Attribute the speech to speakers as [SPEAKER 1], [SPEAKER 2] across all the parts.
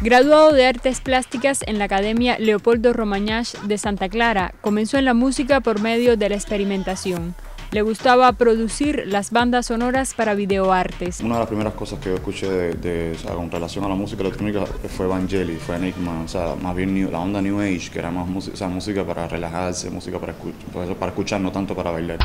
[SPEAKER 1] Graduado de Artes Plásticas en la Academia Leopoldo Romagnach de Santa Clara, comenzó en la música por medio de la experimentación. Le gustaba producir las bandas sonoras para videoartes.
[SPEAKER 2] Una de las primeras cosas que yo escuché con relación a la música electrónica fue Vangelis, fue Enigma, o sea, más bien la onda New Age, que era más música para relajarse, música para escuchar, no tanto para bailar.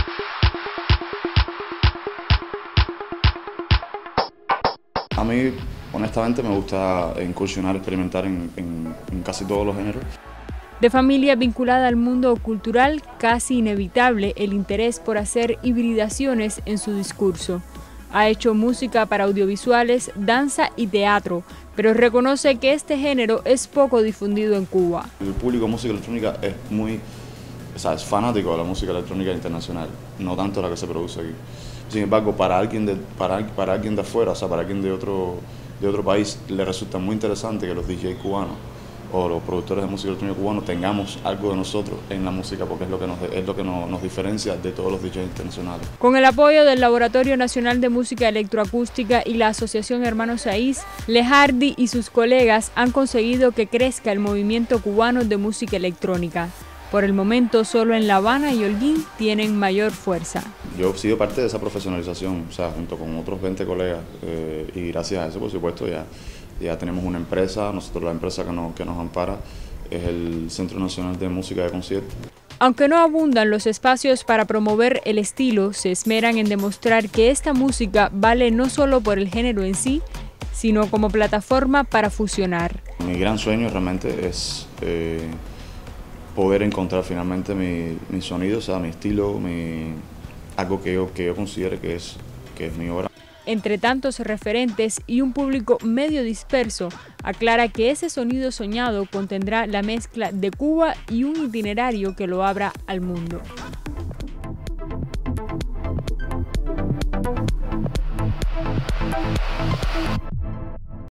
[SPEAKER 2] A mí, honestamente, me gusta incursionar, experimentar en casi todos los géneros.
[SPEAKER 1] De familia vinculada al mundo cultural, casi inevitable el interés por hacer hibridaciones en su discurso. Ha hecho música para audiovisuales, danza y teatro, pero reconoce que este género es poco difundido en Cuba.
[SPEAKER 2] El público de música electrónica es fanático de la música electrónica internacional, no tanto la que se produce aquí. Sin embargo, para alguien de afuera, o sea, para alguien de otro país, le resulta muy interesante que los DJs cubanos o los productores de música electrónica cubanos tengamos algo de nosotros en la música, porque es lo que nos diferencia de todos los DJs internacionales.
[SPEAKER 1] Con el apoyo del Laboratorio Nacional de Música Electroacústica y la Asociación Hermanos Saiz, Lejardi y sus colegas han conseguido que crezca el movimiento cubano de música electrónica. Por el momento, solo en La Habana y Holguín tienen mayor fuerza.
[SPEAKER 2] Yo he sido parte de esa profesionalización, o sea, junto con otros 20 colegas, y gracias a eso, por supuesto, ya tenemos una empresa. Nosotros la empresa que nos ampara es el Centro Nacional de Música de Concierto.
[SPEAKER 1] Aunque no abundan los espacios para promover el estilo, se esmeran en demostrar que esta música vale no solo por el género en sí, sino como plataforma para fusionar.
[SPEAKER 2] Mi gran sueño realmente es poder encontrar finalmente mi sonido, o sea, mi estilo, algo que yo considere que es mi obra.
[SPEAKER 1] Entre tantos referentes y un público medio disperso, aclara que ese sonido soñado contendrá la mezcla de Cuba y un itinerario que lo abra al mundo.